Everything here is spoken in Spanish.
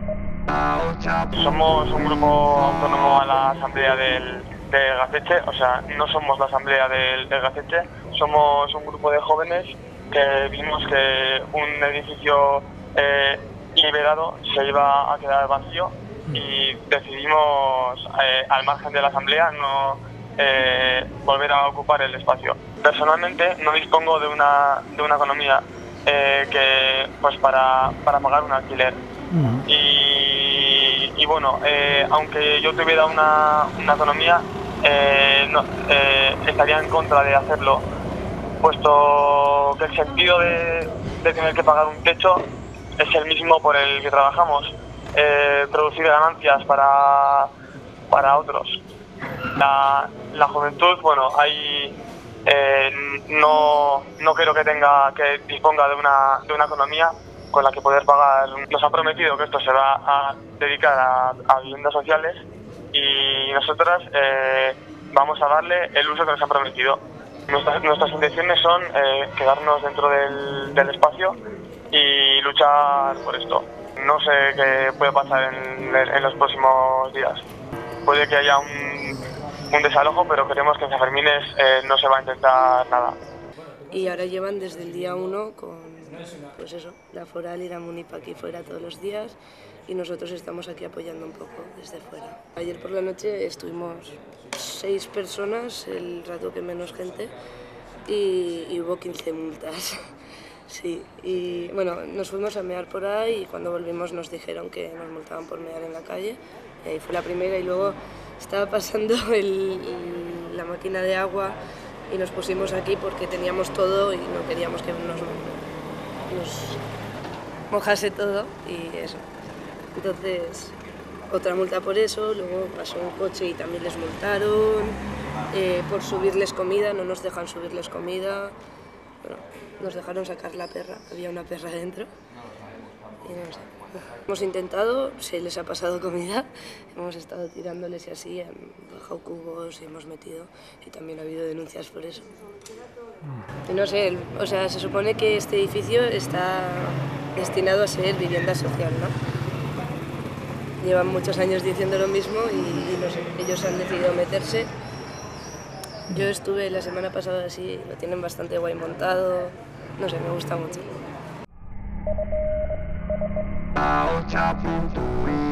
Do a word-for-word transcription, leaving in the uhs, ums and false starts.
Somos un grupo autónomo a la asamblea del, de Gaceche, o sea, no somos la asamblea del, del Gaceche, somos un grupo de jóvenes que vimos que un edificio eh, liberado se iba a quedar vacío y decidimos, eh, al margen de la asamblea, no eh, volver a ocupar el espacio. Personalmente no dispongo de una, de una economía eh, que, pues para, para pagar un alquiler. Uh-huh. Y, y bueno, eh, aunque yo tuviera una, una economía, eh, no, eh, estaría en contra de hacerlo, puesto que el sentido de, de tener que pagar un techo es el mismo por el que trabajamos, eh, producir ganancias para, para otros. La, la juventud, bueno, hay, eh, no, no creo que tenga, que disponga de una, de una economía con la que poder pagar. Nos han prometido que esto se va a dedicar a, a viviendas sociales y nosotras eh, vamos a darle el uso que nos han prometido. Nuestras, nuestras intenciones son eh, quedarnos dentro del, del espacio y luchar por esto. No sé qué puede pasar en, en los próximos días. Puede que haya un, un desalojo, pero creemos que en San Fermines eh, no se va a intentar nada. Y ahora llevan desde el día uno con, pues eso, la foral y la munipa aquí fuera todos los días y nosotros estamos aquí apoyando un poco desde fuera. Ayer por la noche estuvimos seis personas, el rato que menos gente, y, y hubo quince multas. Sí, y bueno, nos fuimos a mear por ahí y cuando volvimos nos dijeron que nos multaban por mear en la calle. Y ahí fue la primera y luego estaba pasando el, el, la máquina de agua y nos pusimos aquí porque teníamos todo y no queríamos que nos, nos mojase todo y eso. Entonces, otra multa por eso, luego pasó un coche y también les multaron, eh, por subirles comida, no nos dejan subirles comida. Bueno, nos dejaron sacar la perra, había una perra dentro y no sé. Hemos intentado, se les ha pasado comida, hemos estado tirándoles y así, han bajado cubos y hemos metido y también ha habido denuncias por eso. Y no sé, o sea, se supone que este edificio está destinado a ser vivienda social, ¿no? Llevan muchos años diciendo lo mismo y, y no sé, ellos han decidido meterse. Yo estuve la semana pasada así, lo tienen bastante guay montado, no sé, me gusta mucho.